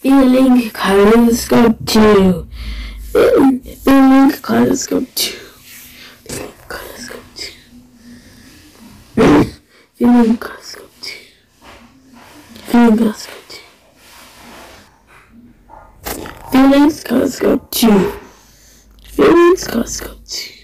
Feeling Kaleidoscope 2. Feeling Kaleidoscope 2. Feeling Kaleidoscope 2. Feeling Kaleidoscope 2. Feeling Kaleidoscope 2. Feelings Kaleidoscope 2. Feelings Kaleidoscope 2.